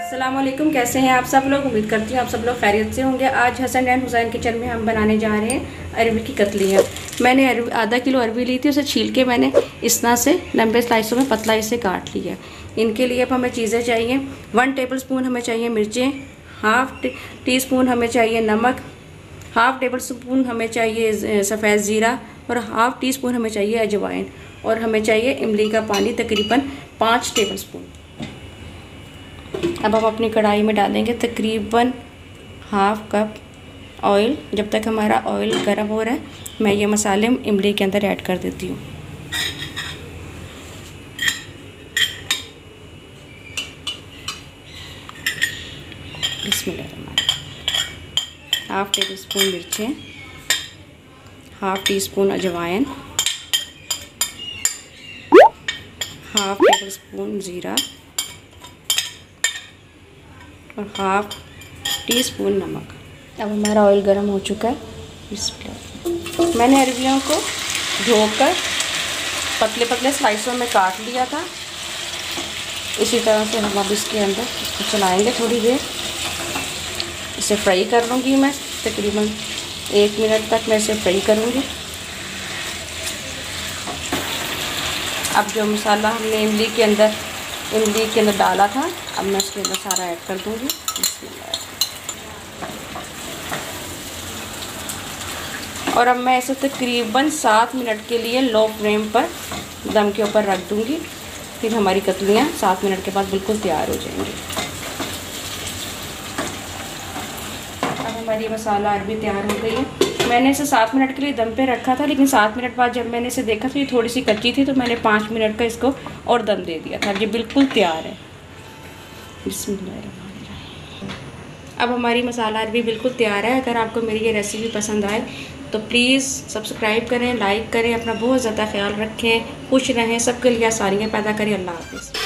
अस्सलाम वालेकुम, कैसे हैं आप सब लोग। उम्मीद करती हूँ आप सब लोग खैरियत से होंगे। आज हसन एंड हुसैन किचन में हम बनाने जा रहे हैं अरबी की कतलियाँ। मैंने आधा किलो अरबी ली थी, उसे छील के मैंने इस तरह से लंबे स्लाइसों में पतला इसे काट लिया। इनके लिए अब हमें चीज़ें चाहिए। 1 टेबलस्पून हमें चाहिए मिर्चें, हाफ़ टी स्पून हमें चाहिए नमक, हाफ़ टेबलस्पून हमें चाहिए सफ़ेद ज़ीरा और हाफ़ टी स्पून हमें चाहिए अजवाइन, और हमें चाहिए इमली का पानी तकरीबन 5 टेबलस्पून। अब हम अपनी कढ़ाई में डालेंगे तकरीबन हाफ़ कप ऑयल। जब तक हमारा ऑयल गर्म हो रहा है, मैं ये मसाले इमली के अंदर ऐड कर देती हूँ। हाफ़ टेबल स्पून मिर्चें, हाफ़ टी स्पून अजवाइन, हाफ़ टेबल स्पून ज़ीरा और हाफ़ टी स्पून नमक। अब हमारा ऑयल गर्म हो चुका है। मैंने अरबियों को धोकर पतले पतले स्लाइसों में काट लिया था। इसी तरह से हम अब इसके अंदर इसको चलाएंगे थोड़ी देर। इसे फ्राई कर लूँगी मैं, तकरीबन 1 मिनट तक मैं इसे फ्राई करूँगी। अब जो मसाला हमने इमली के अंदर डाला था, अब मैं इसके अंदर सारा ऐड कर दूँगी। और अब मैं इसे तकरीबन 7 मिनट के लिए लो फ्लेम पर दम के ऊपर रख दूँगी। फिर हमारी कतलियाँ 7 मिनट के बाद बिल्कुल तैयार हो जाएंगी। अब हमारी मसाला अरबी तैयार हो गई है। मैंने इसे 7 मिनट के लिए दम पे रखा था, लेकिन 7 मिनट बाद जब मैंने इसे देखा तो ये थोड़ी सी कच्ची थी, तो मैंने 5 मिनट का इसको और दम दे दिया था। ये बिल्कुल तैयार है। बिस्मिल्लाह। अब हमारी मसाला अरबी बिल्कुल तैयार है। अगर आपको मेरी ये रेसिपी पसंद आए तो प्लीज़ सब्सक्राइब करें, लाइक करें, अपना बहुत ज़्यादा ख्याल रखें, खुश रहें, सबके लिए आसानियाँ पैदा करें। अल्लाह हाफ़िज़।